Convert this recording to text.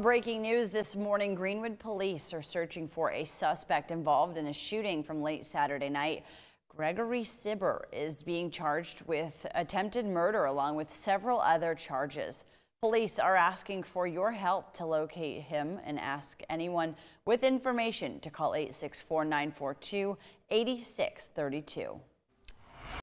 Breaking news this morning, Greenwood police are searching for a suspect involved in a shooting from late Saturday night. Gregory Sibber is being charged with attempted murder along with several other charges. Police are asking for your help to locate him and ask anyone with information to call 864-942-8632.